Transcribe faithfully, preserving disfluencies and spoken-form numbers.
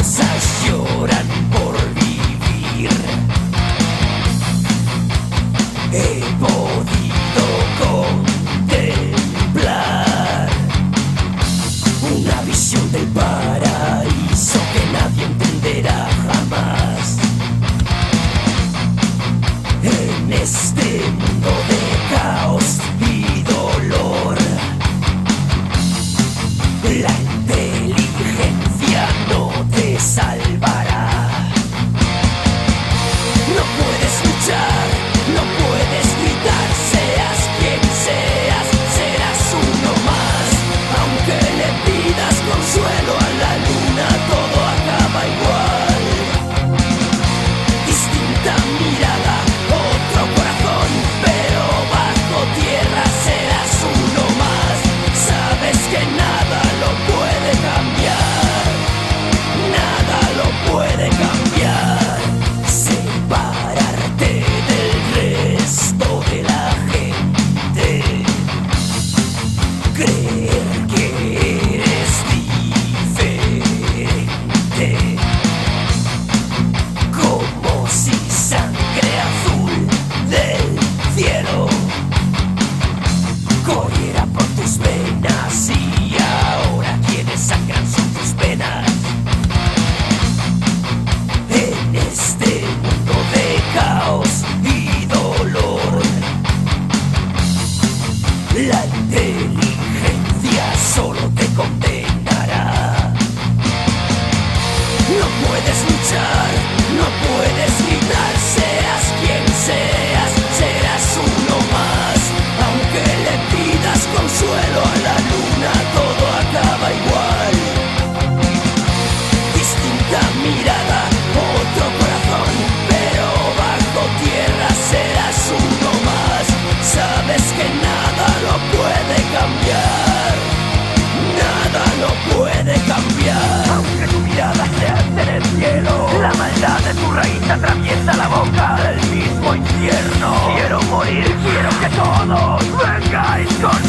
masas lloran por vivir. He podido contemplar una visión del paraíso que nadie entenderá jamás. En este mundo de caos y dolor, la inteligencia no te salvará. No puedes luchar, no puedes gritar, seas quien seas, serás uno más. Aunque le pidas consuelo a la luna, todo acaba igual. Distinta mirada, otro corazón, pero bajo tierra serás uno más. Sabes que nada lo puede cambiar, nada lo puede cambiar. Separarte del resto de la gente, creer que eres diferente, como si sangre azul del cielo corriera por tus venas, y ahora quienes sangran son tus penas. En este mundo de caos y dolor, la inteligencia solo te condenará. No puedes luchar, no puedes gritar, seas quien seas, serás uno más. Aunque le pidas consuelo a la luna, todo acaba igual. Distinta mirada, otro corazón, pero bajo tierra serás uno más. Sabes que nada lo puede cambiar, nada lo puede cambiar. Aunque tu mirada sea en el cielo, la maldad de tu raíz atraviesa la boca del mismo infierno. Quiero morir, quiero que todos vengáis con